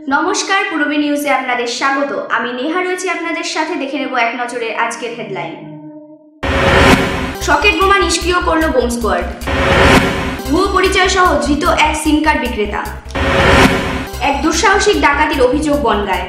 নমস্কার, পুরবি নিউজে আপনাদের স্বাগত। আমি নেহা রয়েছি আপনাদের সাথে। দেখে নেব এক নজরে আজকের হেডলাইন। সকেট বোমা নিষ্ক্রিয় করল বোম স্কোয়াড। ভুয়ো পরিচয় সহ ধৃত এক সিম কার্ড বিক্রেতা। এক দুঃসাহসিক ডাকাতির অভিযোগ বনগাঁয়।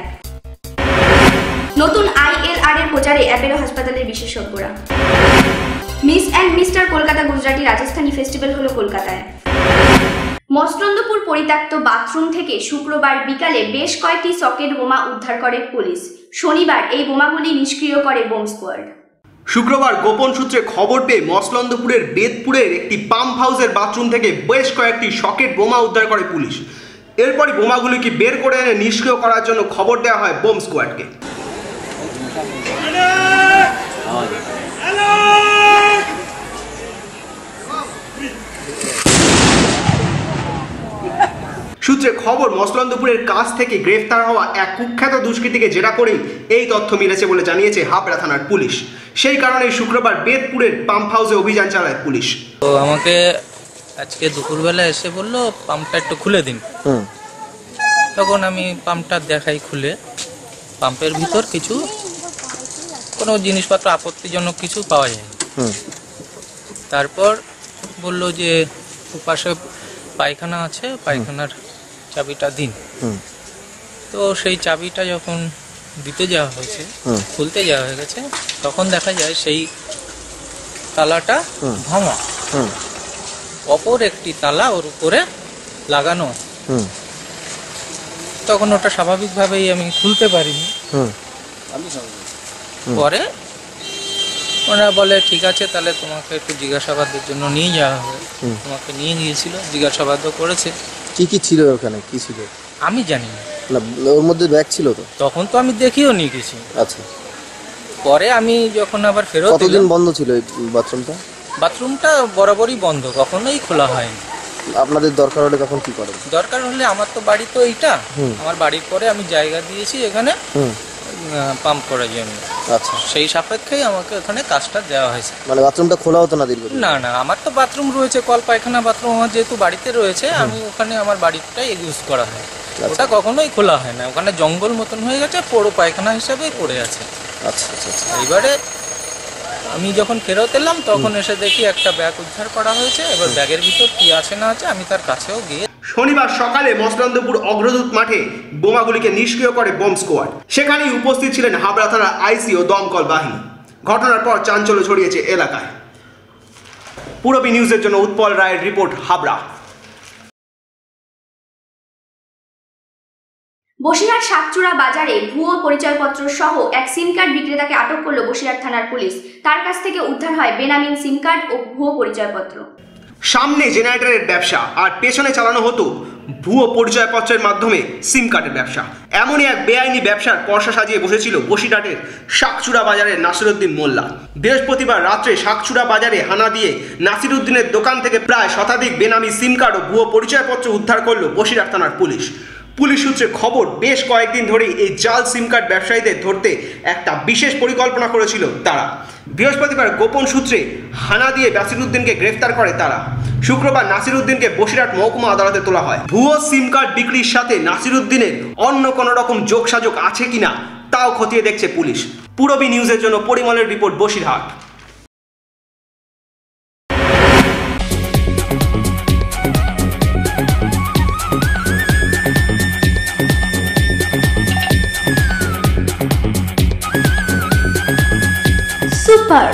নতুন ILR এর প্রচারে অ্যাপেলো হাসপাতালের বিশেষজ্ঞরা। Miss and mister Kolkata Gujarati Rajasthani festival হলো কলকাতায়। মসলন্দপুর পরিত্যক্ত বাথরুম থেকে শুক্রবার বিকালে বেশ কয়েকটি সকেট বোমা উদ্ধার করে পুলিশ। শনিবার এই বোমাগুলি নিষ্ক্রিয় করে বোম স্কোয়াড। শুক্রবার গোপন সূত্রে খবর পেয়ে মসলন্দপুরের বেদপুরের একটি পাম্প হাউসের বাথরুম থেকে বেশ কয়েকটি সকেট বোমা উদ্ধার করে পুলিশ। এরপরই বোমাগুলিকে বের করে এনে নিষ্ক্রিয় করার জন্য খবর দেওয়া হয় বোম স্কোয়াডকে। সূত্রে খবর, মসলন্দপুরের কাছ থেকে গ্রেফতার হওয়া এক কুখ্যাত দুষ্কৃতীকে জেরা করেই এই তথ্য মিলেছে বলে জানিয়েছে হাবড়া থানার পুলিশ। সেই কারণে শুক্রবার বেদপুরের পাম্প হাউসে অভিযান চালায় পুলিশ। তো আমাকে আজকে দুপুরবেলা এসে বললো পাম্পটা একটু খুলে দিন। তখন আমি পাম্পটা দেখাই খুলে, পাম্পের ভিতর কোনো জিনিসপত্র আপত্তিজনক কিছু পাওয়া যায়। তারপর বললো যে পাশে পায়খানা আছে, পায়খানার চাবিটা দিন। তো সেই চাবিটা যখন দিতে যাওয়া হয়েছে, খুলতে যাওয়া হয়ে গেছে, তখন দেখা যায় সেই তালাটা ভাঙা, অপর একটি তালা ওর উপরে লাগানো। তখন ওটা স্বাভাবিকভাবেই আমি খুলতে পারিনি। পরে ওরা বলে ঠিক আছে, তাহলে তোমাকে একটু জিজ্ঞাসাবাদের জন্য নিয়ে যাওয়া হবে। তোমাকে নিয়ে গিয়েছিল, জিজ্ঞাসাবাদ করেছে। কি কি ছিল ওখানে, কি ছিল আমি জানি না। ওর মধ্যে ব্যাগ ছিল তো? তখন তো আমি দেখিও নি কিছু। আচ্ছা, পরে আমি যখন আবার ফেরত, কতদিন বন্ধ ছিল এই বাথরুমটা? বাথরুমটা বরাবরই বন্ধ, কখনোই খোলা হয়নি। আপনাদের দরকার হলে তখন কি করেন? দরকার হলে, আমার তো বাড়ি তো এইটা, আমার বাড়ির পরে আমি জায়গা দিয়েছি এখানে পাম্প করার জন্য। আচ্ছা, সেই সাপেক্ষেই আমাকে ওখানে কাজটা দেওয়া হয়েছে। মানে বাথরুমটা খোলা হতো না দীর্ঘদিন? না না, আমার তো বাথরুম রয়েছে, কল পায়খানা বাথরুম আমার যেহেতু বাড়িতে রয়েছে, আমি ওখানে আমার বাড়িটাই ইউজ করা হয়। ওটা কখনোই খোলা হয় না, ওখানে জঙ্গল মতন হয়ে গেছে, পৌর পায়খানা হিসাবেই পড়ে আছে। আচ্ছা আচ্ছা। এইবারে আমি যখন ফেরত এলাম তখন এসে দেখি একটা ব্যাগ উদ্ধার করা হয়েছে। এবার ব্যাগের ভিতর কি আছে না আছে আমি তার কাছেও গিয়ে। শনিবার সকালে মসলন্দপুর অগ্রদূত মাঠে বোমাগুলিকে নিষ্ক্রিয় করে বোম স্কোয়াড। সেখানেই উপস্থিত ছিলেন হাবড়া থানার IC ও দমকল বাহিনী। ঘটনার পর চাঞ্চল্য ছড়িয়েছে এলাকায়। পুরবি নিউজের জন্য উৎপল রায়ের রিপোর্ট, হাবড়া। বসিরহাট সাতচূড়া বাজারে ভুয়ো পরিচয়পত্র সহ এক সিম কার্ড বিক্রেতাকে আটক করল বসিরহাট থানার পুলিশ। তার কাছ থেকে উদ্ধার হয় বেনামিন সিম কার্ড ও ভুয়ো পরিচয়পত্র। সামনে জেনারেটরের ব্যবসা আর পেছনে চালানো হতো ভুয়ো পরিচয়পত্রের মাধ্যমে সিম কার্ডের ব্যবসা। এমনই এক বেআইনি ব্যবসার পরশা সাজিয়ে বসেছিল বসিরহাটের শাকচূড়া বাজারের নাসিরউদ্দিন মোল্লা। বৃহস্পতিবার রাত্রে শাকচূড়া বাজারে হানা দিয়ে নাসিরউদ্দিনের দোকান থেকে প্রায় শতাধিক বেনামি সিম কার্ড ও ভুয়ো পরিচয়পত্র উদ্ধার করল বসিরহাট থানার পুলিশ। পুলিশ সূত্রে খবর, বেশ কয়েকদিন ধরেই এই জাল সিম কার্ড ব্যবসায়ীদের ধরতে একটা বিশেষ পরিকল্পনা করেছিল তারা। বৃহস্পতিবার গোপন সূত্রে হানা দিয়ে নাসিরউদ্দিনকে গ্রেফতার করে তারা। শুক্রবার নাসিরউদ্দিনকে বসিরহাট মহকুমা আদালতে তোলা হয়। ভুয়ো সিম কার্ড বিক্রির সাথে নাসিরউদ্দিনের অন্য কোনো রকম যোগসাযোগ আছে কিনা তাও খতিয়ে দেখছে পুলিশ। পুরবি নিউজের জন্য পরিমলের report, Basirhat. Super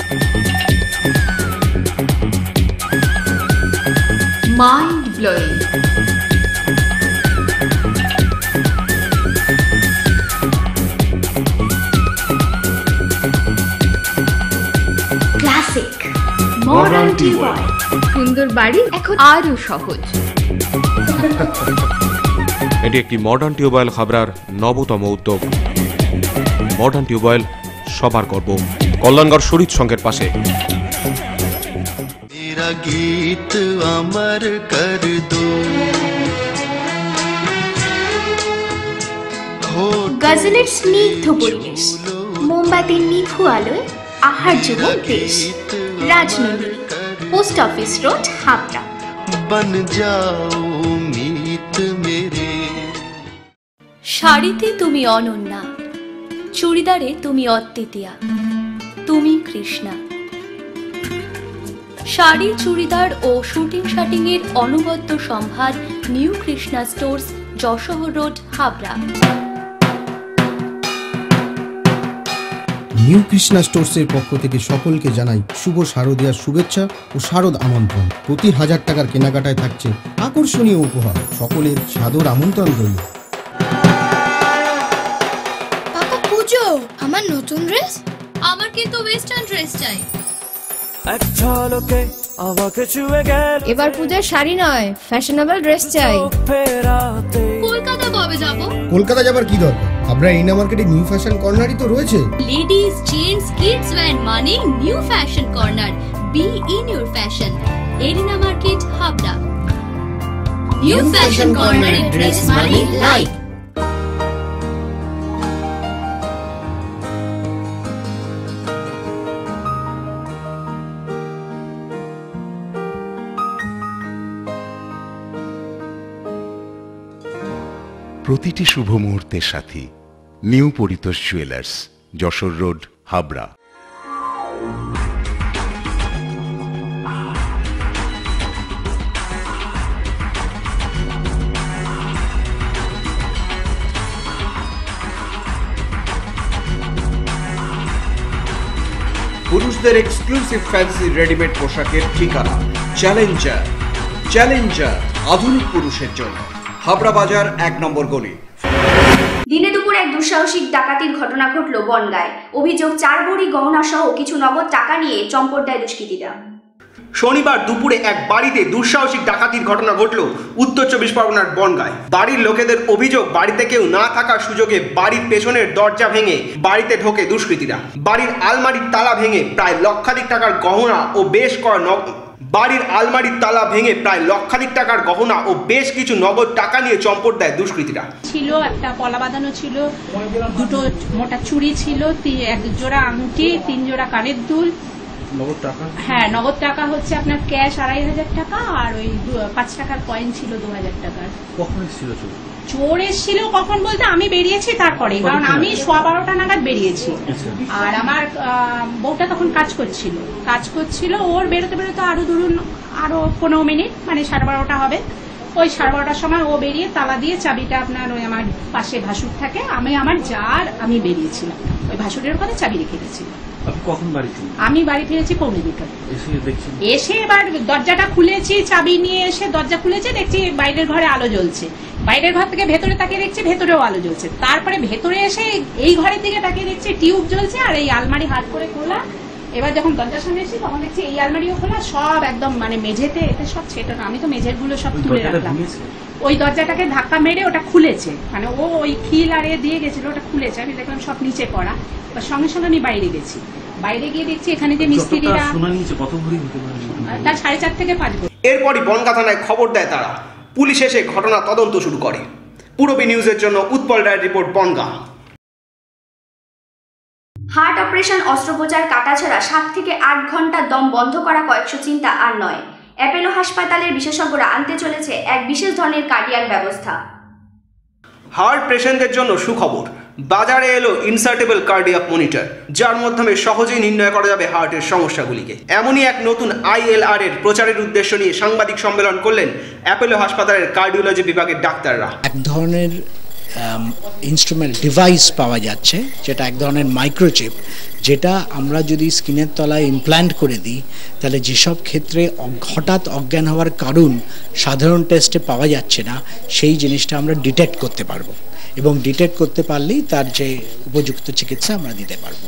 mind blowing, classic, modern tube well. সুন্দর বাড়ি এখন আরো সহজ। এটি একটি মডার্ন টিউবওয়েল হাবড়ার নবতম উদ্যোগ। মডার্ন টিউবওয়েল সবার গর্ব। কল্যাণগড় শরীর সংঘের পাশে। গীত আমার কর দো। গজলের স্নিগ্ধ পরিবেশ, মোমবাতির নিভু আলোয় আহার্যময় দেশ। Rajnandini, post office road, Habra. बन जाओ मीत मेरे। শাড়িতে তুমি অনন্যা, চুড়িদারে তুমি অদ্বিতীয়া, তুমি কৃষ্ণা। শাড়ি, চুড়িদার ও শুটিং শাটিং এর অনবদ্য সম্ভার new Krishna stores, Jessore road, Habra. New Krishna স্টোর্সের পক্ষ থেকে সকলকে জানাই শুভ শারদীয়ার শুভেচ্ছা ও শারদ আমন্ত্রণ। প্রতি 1000 টাকার কেনাকাটায় থাকছে আকর্ষণীয় উপহার। সকলের সাদর আমন্ত্রণ রইল। পাপা পুজো, আমার নতুন ড্রেস। আমার কিন্তু ওয়েস্টার্ন ড্রেস চাই। এবার পূজার শাড়ি নয়, ফ্যাশনেবল ড্রেস চাই। কলকাতা কবে যাব? কলকাতা যাবার কি দরকার? আপনার ইন্ডিয়া মার্কেটে নিউ ফ্যাশন কর্নারই তো রয়েছে। লেডিস, জেন্টস, কিডস ওয়্যার মানে new fashion corner. Be in your fashion, arena market, Habra. New fashion কর্নারে ড্রেস মানে লাইফ। প্রতিটি শুভ মুহূর্তের সাথী new Paritosh jewellers, Jessore road, Habra. পুরুষদের এক্সক্লুসিভ ফ্যান্সি রেডিমেড পোশাকের ঠিকানা চ্যালেঞ্জার। চ্যালেঞ্জার আধুনিক পুরুষের জন্য, হাবড়া বাজার 1 নম্বর গলি। দিনে দুপুরে এক দুঃসাহসিক ডাকাতির ঘটনা ঘটল বনগাঁয়। অভিযোগ 4 ভরি গহনা সহ কিছু নগদ টাকা নিয়ে চম্পট দেয় দুষ্কৃতীরা। শনিবার দুপুরে এক বাড়িতে দুঃসাহসিক ডাকাতির ঘটনা ঘটল উত্তর 24 পরগনার বনগাঁয়। বাড়ির লোকেদের অভিযোগ, বাড়িতে কেউ না থাকার সুযোগে বাড়ির পেছনের দরজা ভেঙে বাড়িতে ঢোকে দুষ্কৃতীরা। বাড়ির আলমারির তালা ভেঙে প্রায় লক্ষাধিক টাকার গহনা ও বেশ লক্ষাধিক টাকার গহনা ও বেশ কিছু নগদ টাকা নিয়ে চম্পট দেয় দুষ্কৃতীরা। ছিল একটা পলা বাঁধানো ছিল, দুটো মোটা চুড়ি ছিল, 1 জোড়া আংটি, 3 জোড়া কানের দুল। হ্যাঁ, নগদ টাকা হচ্ছে আপনার ক্যাশ 2500 টাকা, আর ওই 5 টাকার কয়েন ছিল 2000 টাকার। কখন এসেছিল চোর? এসেছিল কখন বলতে আমি বেরিয়েছি তারপরে, কারণ আমি 12:15 নাগাদ বেরিয়েছি। আর আমার বউটা তখন কাজ করছিল। ওর বেরোতে আরো ধরুন 15 মিনিট, মানে 12:30 হবে। ওই 12:30টার সময় ও বেরিয়ে তালা দিয়ে চাবিটা আপনার ওই আমার পাশে ভাসুর থাকে, আমি বেরিয়েছিলাম। ওই ভাসুরের ওখানে চাবি রেখে গেছিলাম। আমি বাড়ি ফিরেছি 1:45। এসে এবার দরজাটা খুলেছি, চাবি নিয়ে এসে দরজা খুলেছে, দেখছি বাইরের ঘরে আলো জ্বলছে। বাইরের ঘর থেকে ভেতরে তাকিয়ে দেখছি ভেতরেও আলো জ্বলছে। তারপরে ভেতরে এসে এই ঘরের দিকে তাকিয়ে দেখছি টিউব জ্বলছে, আর এই আলমারি হাত করে খোলা। এবার যখন দরজার সামনে এসেছি তখন দেখছি এই আলমারিও খোলা, সব একদম মানে মেঝেতে এতে সব ছেটানো। আমি তো মেঝের গুলো সব তুলে রাখলাম। ওই দরজাটাকে ধাক্কা মেরে ওটা খুলেছে, মানে ও ওই খিল আর দিয়ে গেছিল, ওটা খুলেছে। আমি দেখলাম সব নিচে পড়া। এবার সঙ্গে সঙ্গে আমি বাইরে গেছি। বাইরে গিয়ে দেখছি এখানে যে মিস্ত্রিরা, তার 4.5 থেকে 5 ভরি। এরপরই বনগাঁ থানায় খবর দেয় তারা। পুলিশ এসে ঘটনা তদন্ত শুরু করে। পুরবি নিউজের জন্য উৎপল রায়ের রিপোর্ট, বনগাঁ। হার্ট অপারেশন, অস্ত্রোপচার, কাটাছাড়া 7 থেকে 8 ঘন্টা দম বন্ধ করা কয়েকশো চিন্তা আর নয়। অ্যাপোলো হাসপাতালের বিশেষজ্ঞরা আনতে চলেছে এক বিশেষ ধরনের কার্ডিয়াক ব্যবস্থা। হার্ট পেশেন্টদের জন্য সুখবর। বাজারে এলো ইনসার্টেবল কার্ডিয়াক মনিটর, যার মাধ্যমে সহজেই নির্ণয় করা যাবে হার্টের সমস্যাগুলিকে। এমনই এক নতুন ILR এর প্রচারের উদ্দেশ্য নিয়ে সাংবাদিক সম্মেলন করলেন অ্যাপোলো হাসপাতালের কার্ডিওলজি বিভাগের ডাক্তাররা। এক ধরনের ইনস্ট্রুমেন্ট ডিভাইস পাওয়া যাচ্ছে, যেটা এক ধরনের মাইক্রোচিপ, যেটা আমরা যদি স্কিনের তলায় ইমপ্ল্যান্ট করে দিই, তাহলে যেসব ক্ষেত্রে হঠাৎ অজ্ঞান হওয়ার কারণ সাধারণ টেস্টে পাওয়া যাচ্ছে না, সেই জিনিসটা আমরা ডিটেক্ট করতে পারবো, এবং ডিটেক্ট করতে পারলেই তার যে উপযুক্ত চিকিৎসা আমরা দিতে পারবো।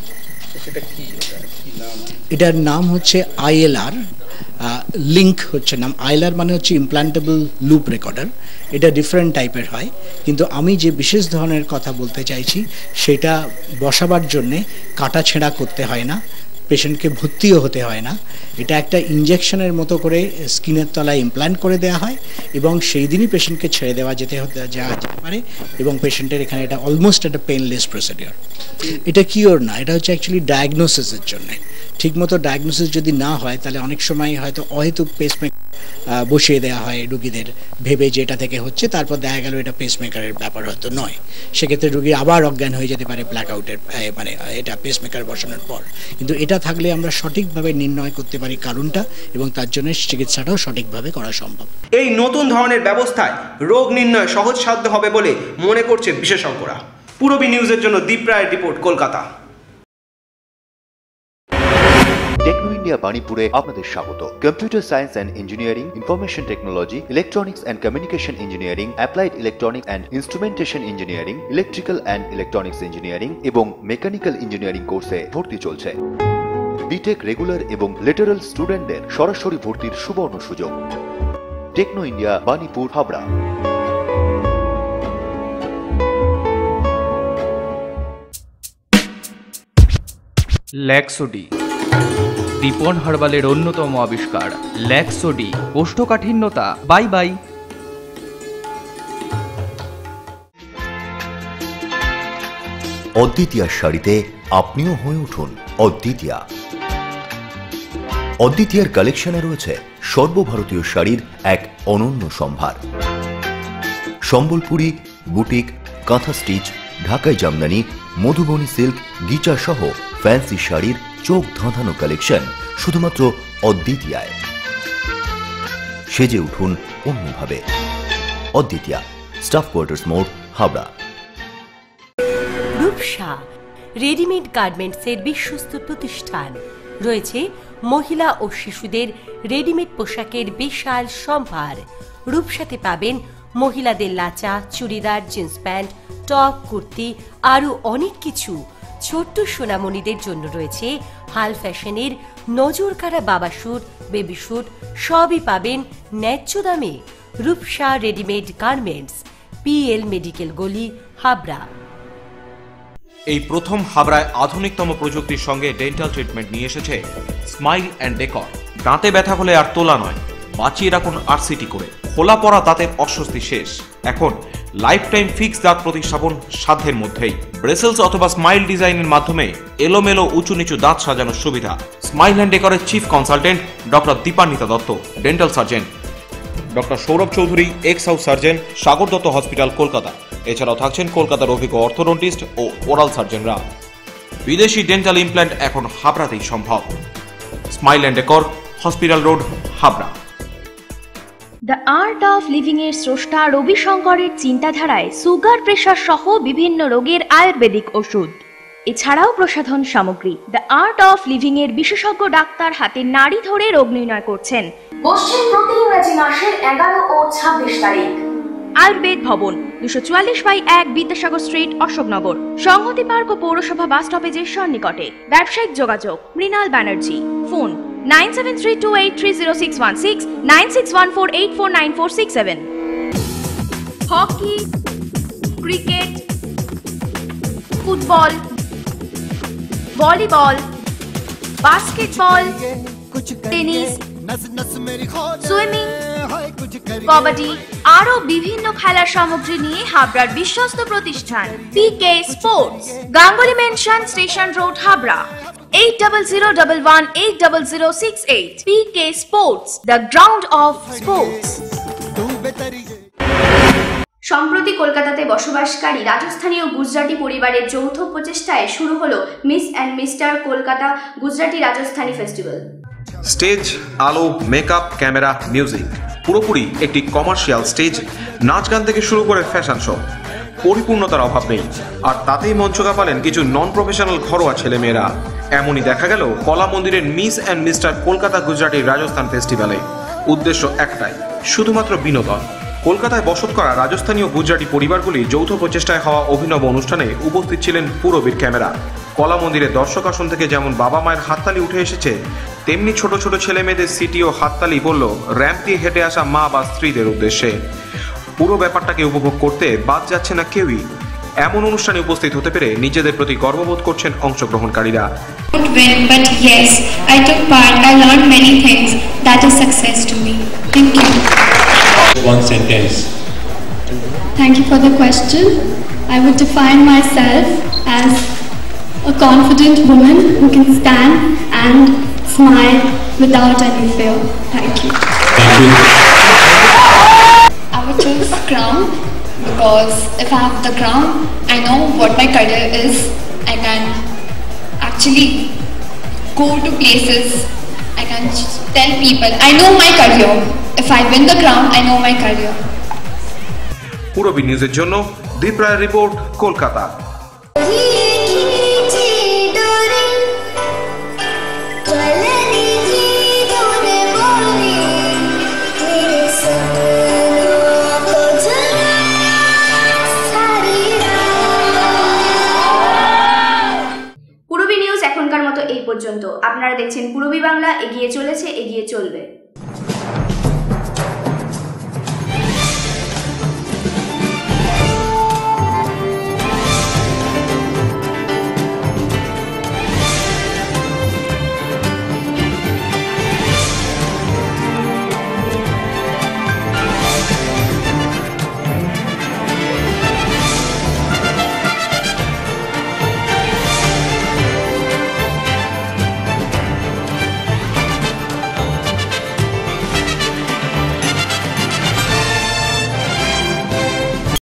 এটার নাম হচ্ছে ILR, লিঙ্ক হচ্ছে নাম। ILR মানে হচ্ছে ইমপ্ল্যান্টেবল লুপ রেকর্ডার। এটা ডিফারেন্ট টাইপের হয়, কিন্তু আমি যে বিশেষ ধরনের কথা বলতে চাইছি সেটা বসাবার জন্যে কাটা ছেঁড়া করতে হয় না, পেশেন্টকে ভর্তিও হতে হয় না। এটা একটা ইনজেকশনের মতো করে স্কিনের তলায় ইমপ্ল্যান্ট করে দেওয়া হয়, এবং সেই দিনই পেশেন্টকে ছেড়ে দেওয়া যেতে পারে, এবং পেশেন্টের এখানে এটা অলমোস্ট একটা পেইনলেস প্রসিডিওর। এটা কিওর না, এটা হচ্ছে অ্যাকচুয়ালি ডায়াগনোসিসের জন্য। ঠিকমতো ডায়াগনোসিস যদি না হয়, তাহলে অনেক সময় হয়তো অহেতুক পেসমেকার বসিয়ে দেওয়া হয় রুগীদের ভেবে যে এটা থেকে হচ্ছে, তারপর দেখা গেল এটা পেসমেকারের ব্যাপার হয়তো নয়, সেক্ষেত্রে রুগী আবার অজ্ঞান হয়ে যেতে পারে ব্ল্যাকআউটের মানে এটা পেসমেকার বসানোর পর। কিন্তু এটা থাকলে আমরা সঠিকভাবে নির্ণয় করতে পারি কারণটা, এবং তার জন্য চিকিৎসাটাও সঠিকভাবে করা সম্ভব। এই নতুন ধরনের ব্যবস্থায় রোগ নির্ণয় সহজসাধ্য হবে বলে মনে করছেন বিশেষজ্ঞরা। পুরবী নিউজের জন্য দীপ রায়ের রিপোর্ট, কলকাতা। টেকনো ইন্ডিয়া বাণীপুরে আপনাদের স্বাগত। Computer science and engineering, information technology, electronics and communication engineering, applied electronics and instrumentation engineering, electrical and electronics engineering এবং মেকানিক্যাল ইঞ্জিনিয়ারিং কোর্সে ভর্তি চলছে। বিটেক রেগুলার এবং লেটারাল স্টুডেন্টদের সরাসরি ভর্তির সুবর্ণ সুযোগ। Techno India Banipur, Habra. ল্যাক্সোডি, দীপন হার্বালের অন্যতম আবিষ্কার ল্যাক্সোডি। কোষ্ঠকাঠিন্যতা বাই বাই। অদ্বিতীয়ার শাড়িতে আপনিও হয়ে উঠুন অদ্বিতীয়া। অদ্বিতীয়ার কালেকশনে রয়েছে সর্বভারতীয় শাড়ির এক অনন্য সম্ভার। সম্বলপুরি, বুটিক, কাঁথা স্টিচ, ঢাকাই জামদানি, মধুবনী সিল্ক, গিচা সহ ফ্যান্সি শাড়ির চোখ ধাঁধানো কালেকশন শুধুমাত্র অদ্বিতীয়ায়। সেজে উঠুন অন্যভাবে। অদ্বিতীয়া, স্টাফ কোয়ার্টার্স মোড়, হাবড়া। রূপসা রেডিমেড গার্মেন্টসের বিশ্বস্ত প্রতিষ্ঠান। রয়েছে মহিলা ও শিশুদের রেডিমেড পোশাকের বিশাল সম্ভার। রূপসাতে পাবেন মহিলাদের লাচা, churidar, jeans pant, top, kurti, আরও অনেক কিছু। ছোট্ট সোনামণিদের জন্য রয়েছে হাল ফ্যাশনের নজরকাড়া বাবা স্যুট, বেবি স্যুট, সবই পাবেন ন্যায্য দামে। Rupsa readymade garments, PL medical গলি, হাবড়া। এই প্রথম হাবড়ায় আধুনিকতম প্রযুক্তির সঙ্গে ডেন্টাল ট্রিটমেন্ট নিয়ে এসেছে স্মাইল অ্যান্ড ডেকর। দাঁতে ব্যথা হলে আর তোলা নয়, বাঁচিয়ে রাখুন RCT করে। খোলা পড়া দাঁতের অস্বস্তি শেষ। এখন লাইফ টাইম ফিক্স দাঁত প্রতিস্থাপন সাধ্যের মধ্যেই। ব্রেসেলস অথবা স্মাইল ডিজাইনের মাধ্যমে এলোমেলো উঁচু নিচু দাঁত সাজানোর সুবিধা। স্মাইল অ্যান্ড ডেকরের chief consultant doctor Dipanwita Dutta, dental surgeon doctor Sourav Chowdhury, ex house surgeon, Sagar Dutta hospital, Kolkata. এছাড়াও থাকছেন কলকাতার অভিজ্ঞ অর্থোডন্টিস্ট ও ওরাল সার্জনরা। বিদেশি ডেন্টাল ইমপ্ল্যান্ট এখন হাবড়াতেই সম্ভব। Smile and decor, hospital road, Habra. The art of living এর স্রষ্টা রবি শঙ্করের চিন্তাধারায় সুগার, প্রেশার সহ বিভিন্ন রোগের আয়ুর্বেদিক ওষুধ, এছাড়াও প্রসাধন সামগ্রী। দ্য আর্ট অফ লিভিং এর বিশেষজ্ঞ ডাক্তার হাতে নাড়ি ধরে রোগ নির্ণয় করছেন। বসছেন প্রতি ইংরেজি মাসের 11 ও 26 তারিখ। আয়ুর্বেদ ভবন, 244/1 বিদ্যাসাগর স্ট্রিট, অশোকনগর, সংহতি পার্ক ও পৌরসভা বাস স্টপেজের সন্নিকটে। ব্যবসায়িক যোগাযোগ Mrinal Banerjee, phone 9732830616, 9614849467। Hockey, cricket, football, volleyball, basketball, tennis, swimming, kabaddi আরো বিভিন্ন খেলার সামগ্রী নিয়ে হাবড়ার বিশ্বস্ত প্রতিষ্ঠান PK sports, Ganguly mansion, station road, Habra. 8011800068। PK sports, the ground of sports. সম্প্রতি কলকাতাতে বসবাসকারী রাজস্থানী ও গুজরাটি পরিবারের যৌথ প্রচেষ্টায় শুরু হলো miss and mister Kolkata Gujarati Rajasthani festival. Stage, আলো, মেকআপ, ক্যামেরা, মিউজিক, পুরোপুরি একটি কমার্শিয়াল স্টেজ। নাচ গান থেকে শুরু করে ফ্যাশন শো, পরিপূর্ণতার অভাব নেই। আর তাতেই মঞ্চ কাঁপালেন কিছু নন প্রফেশনাল ঘরোয়া ছেলেমেয়েরা। এমনই দেখা গেল কলা মন্দিরের miss and mister Kolkata Gujarati Rajasthan ফেস্টিভ্যালে। উদ্দেশ্য একটাই, শুধুমাত্র বিনোদন। কলকাতায় বসত করা রাজস্থানী ও গুজরাটি পরিবারগুলি যৌথ প্রচেষ্টায় হওয়া অভিনব অনুষ্ঠানে উপস্থিত ছিলেন পুরবীর ক্যামেরা। কলা মন্দিরের দর্শক আসন থেকে যেমন বাবা মায়ের হাততালি উঠে এসেছে, তেমনি ছোট ছোট ছেলে মেয়েদের সিটি ও হাততালি বলল র্যাম্প দিয়ে হেঁটে আসা মা বা স্ত্রীদের উদ্দেশ্যে। পুরো ব্যাপারটাকে উপভোগ করতে বাদ যাচ্ছে না কেউই। এমন অনুষ্ঠানে উপস্থিত হতে পেরে নিজেদের প্রতি গর্ববোধ করছেন অংশগ্রহণকারীরা। But yes, I took part. I learned many things. That is success to me. Thank you. One sentence. Thank you for the question. I would define myself as a confident woman who can stand and smile without any fear. Thank you. Thank you. I would choose crown because if I have the crown, I know what my career is. I can actually go to places. I can tell people I know my career. If I win the crown, I know my career. Purabi নিউজের জন্য দীপ রায়ের report, Kolkata. Purabi news এখনকার মতো এই পর্যন্ত। আপনারা দেখছেন পুরবী বাংলা, এগিয়ে চলেছে, এগিয়ে চলবে।